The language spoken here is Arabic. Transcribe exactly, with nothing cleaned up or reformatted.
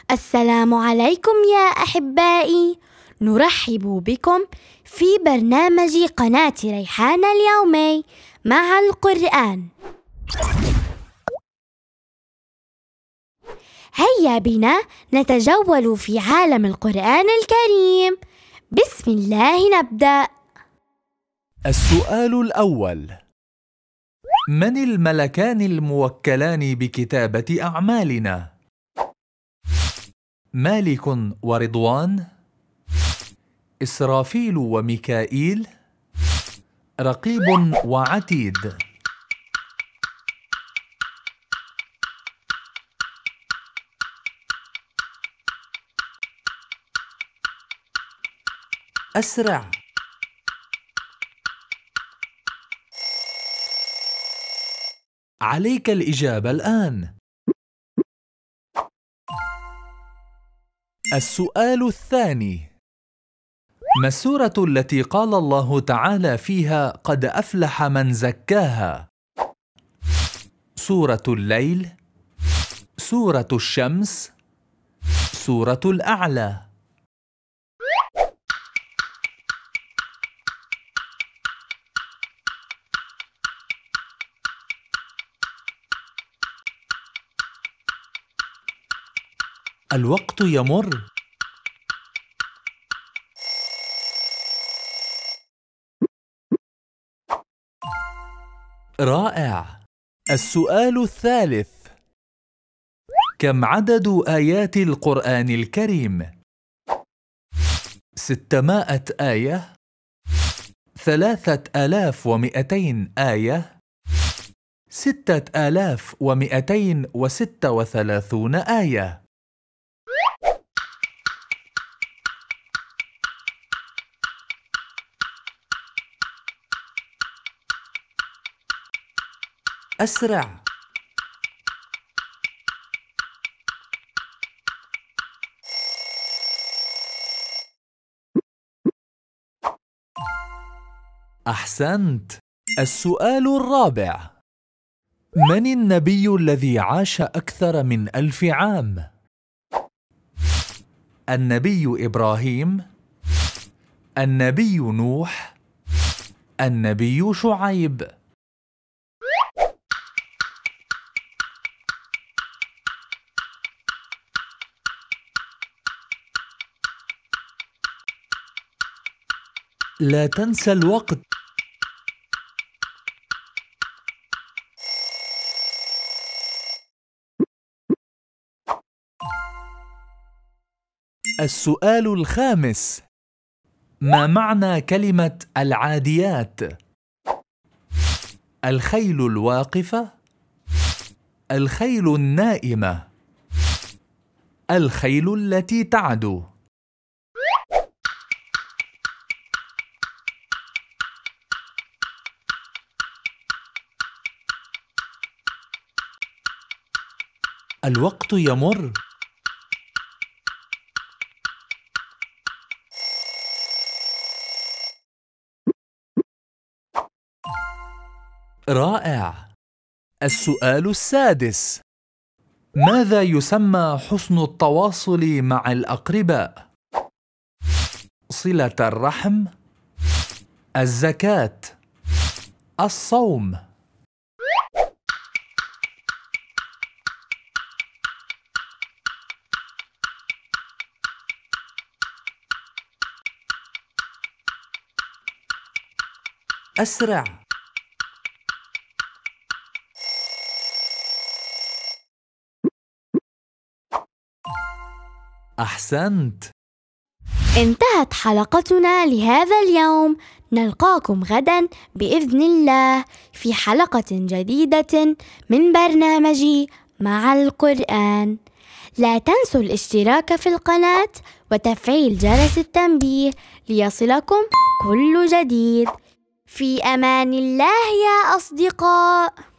السلام عليكم يا أحبائي، نرحب بكم في برنامج قناة ريحان اليومي مع القرآن. هيا بنا نتجول في عالم القرآن الكريم. بسم الله نبدأ. السؤال الأول: من الملكان الموكلان بكتابة أعمالنا؟ مالك ورضوان، إسرافيل وميكائيل، رقيب وعتيد. أسرع. عليك الإجابة الآن. السؤال الثاني: ما السورة التي قال الله تعالى فيها قد أفلح من زكاها؟ سورة الليل، سورة الشمس، سورة الأعلى. الوقت يمر. رائع. السؤال الثالث: كم عدد آيات القرآن الكريم؟ ستمائة آية، ثلاثة آلاف ومئتين آية، ستة آلاف ومئتين وستة وثلاثون آية. أسرع. أحسنت. السؤال الرابع: من النبي الذي عاش أكثر من ألف عام؟ النبي إبراهيم، النبي نوح، النبي شعيب. لا تنسى الوقت. السؤال الخامس: ما معنى كلمة العاديات؟ الخيل الواقفة، الخيل النائمة، الخيل التي تعدو. الوقت يمر. رائع. السؤال السادس: ماذا يسمى حسن التواصل مع الأقرباء؟ صلة الرحم، الزكاة، الصوم. أسرع. أحسنت. انتهت حلقتنا لهذا اليوم. نلقاكم غدا بإذن الله في حلقة جديدة من برنامج مع القرآن. لا تنسوا الاشتراك في القناة وتفعيل جرس التنبيه ليصلكم كل جديد. في أمان الله يا أصدقاء.